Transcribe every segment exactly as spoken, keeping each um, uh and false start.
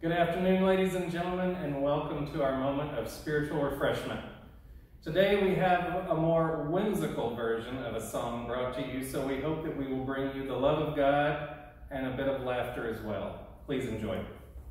Good afternoon, ladies and gentlemen, and welcome to our moment of spiritual refreshment. Today we have a more whimsical version of a song brought to you, so we hope that we will bring you the love of God and a bit of laughter as well. Please enjoy.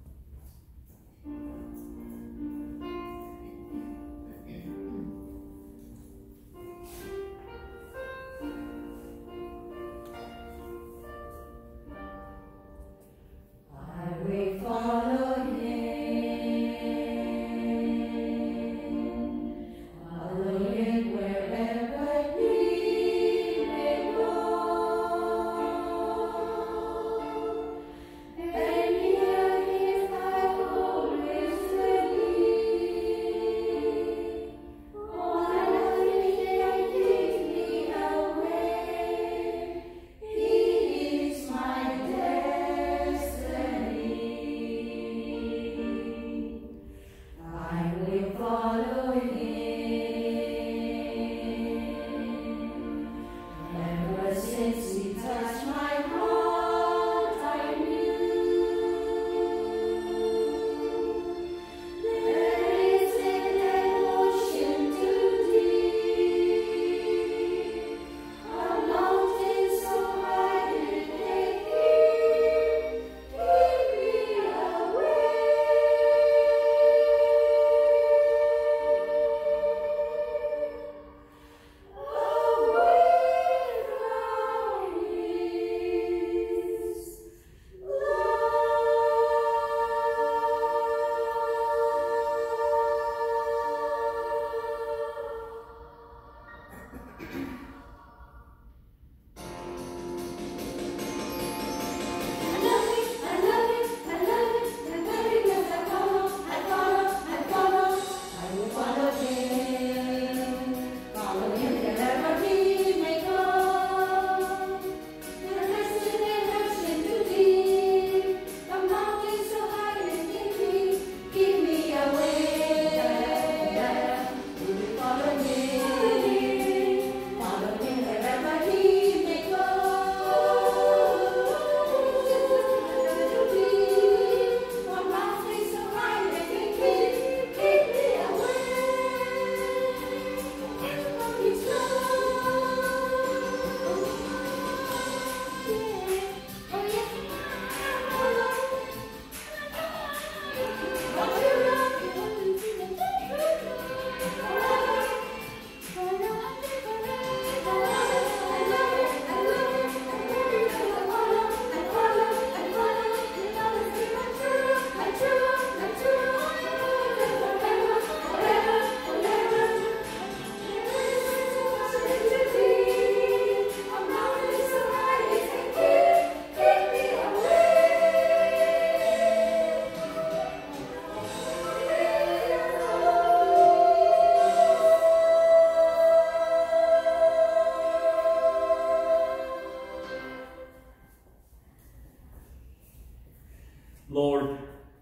Lord,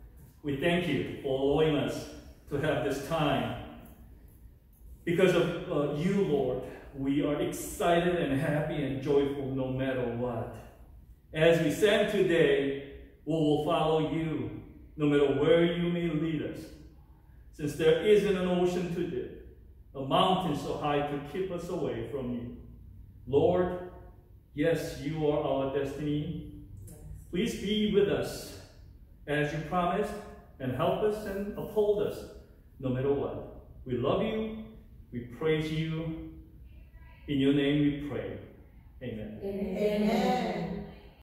we thank you for allowing us to have this time. Because of uh, you, Lord, we are excited and happy and joyful no matter what. As we sang today, we will follow you no matter where you may lead us. Since there isn't an ocean too deep, a mountain so high to keep us away from you. Lord, yes, you are our destiny. Please be with us as you promised, and help us and uphold us no matter what. We love you. We praise you. In your name we pray. Amen. Amen.